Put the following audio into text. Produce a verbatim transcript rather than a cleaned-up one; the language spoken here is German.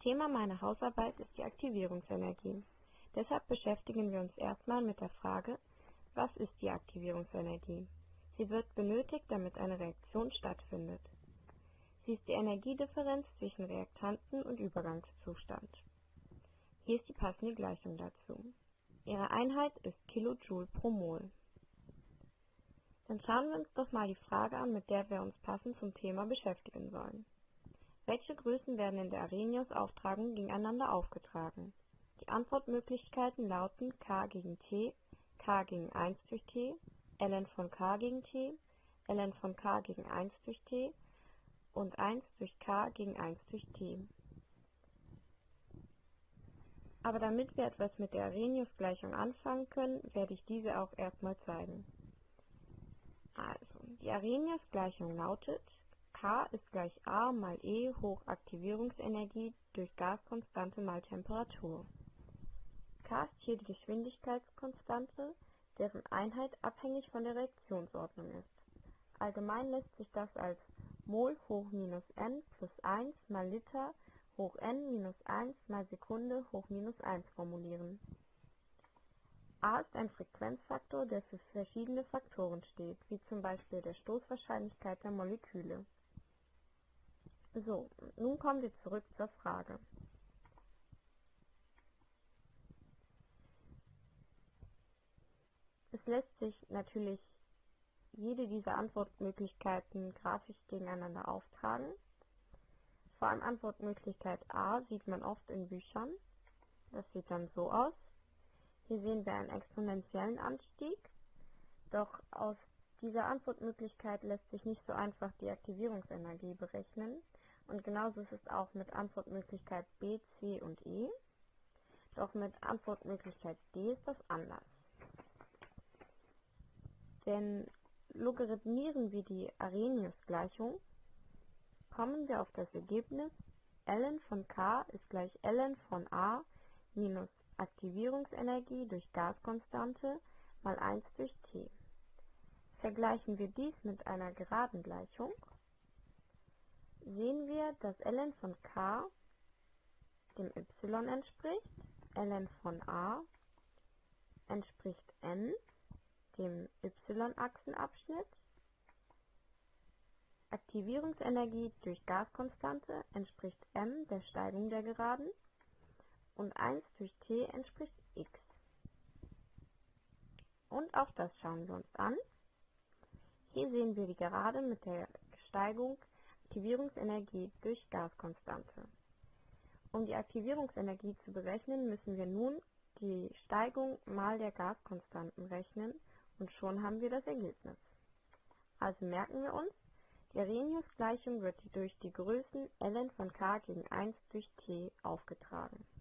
Thema meiner Hausarbeit ist die Aktivierungsenergie. Deshalb beschäftigen wir uns erstmal mit der Frage, was ist die Aktivierungsenergie? Sie wird benötigt, damit eine Reaktion stattfindet. Sie ist die Energiedifferenz zwischen Reaktanten und Übergangszustand. Hier ist die passende Gleichung dazu. Ihre Einheit ist Kilojoule pro Mol. Dann schauen wir uns doch mal die Frage an, mit der wir uns passend zum Thema beschäftigen sollen. Welche Größen werden in der Arrhenius-Auftragung gegeneinander aufgetragen? Die Antwortmöglichkeiten lauten K gegen T, K gegen eins durch T, ln von K gegen T, ln von K gegen eins durch T und eins durch K gegen eins durch T. Aber damit wir etwas mit der Arrhenius-Gleichung anfangen können, werde ich diese auch erstmal zeigen. Also, die Arrhenius-Gleichung lautet, K ist gleich A mal E hoch Aktivierungsenergie durch Gaskonstante mal Temperatur. K ist hier die Geschwindigkeitskonstante, deren Einheit abhängig von der Reaktionsordnung ist. Allgemein lässt sich das als Mol hoch minus n plus eins mal Liter hoch n minus eins mal Sekunde hoch minus eins formulieren. A ist ein Frequenzfaktor, der für verschiedene Faktoren steht, wie zum Beispiel der Stoßwahrscheinlichkeit der Moleküle. So, nun kommen wir zurück zur Frage. Es lässt sich natürlich jede dieser Antwortmöglichkeiten grafisch gegeneinander auftragen. Vor allem Antwortmöglichkeit A sieht man oft in Büchern. Das sieht dann so aus. Hier sehen wir einen exponentiellen Anstieg, doch aus dieser Antwortmöglichkeit lässt sich nicht so einfach die Aktivierungsenergie berechnen und genauso ist es auch mit Antwortmöglichkeit B, C und E, doch mit Antwortmöglichkeit D ist das anders. Denn logarithmieren wir die Arrhenius-Gleichung, kommen wir auf das Ergebnis ln von K ist gleich ln von A minus Aktivierungsenergie durch Gaskonstante mal eins durch T. Vergleichen wir dies mit einer geraden Gleichung, sehen wir, dass ln von K dem y entspricht, ln von A entspricht n, dem y-Achsenabschnitt, Aktivierungsenergie durch Gaskonstante entspricht m, der Steigung der Geraden, und eins durch T entspricht x. Und auch das schauen wir uns an. Hier sehen wir die Gerade mit der Steigung Aktivierungsenergie durch Gaskonstante. Um die Aktivierungsenergie zu berechnen, müssen wir nun die Steigung mal der Gaskonstanten rechnen und schon haben wir das Ergebnis. Also merken wir uns, die Arrhenius-Gleichung wird durch die Größen ln von K gegen eins durch T aufgetragen.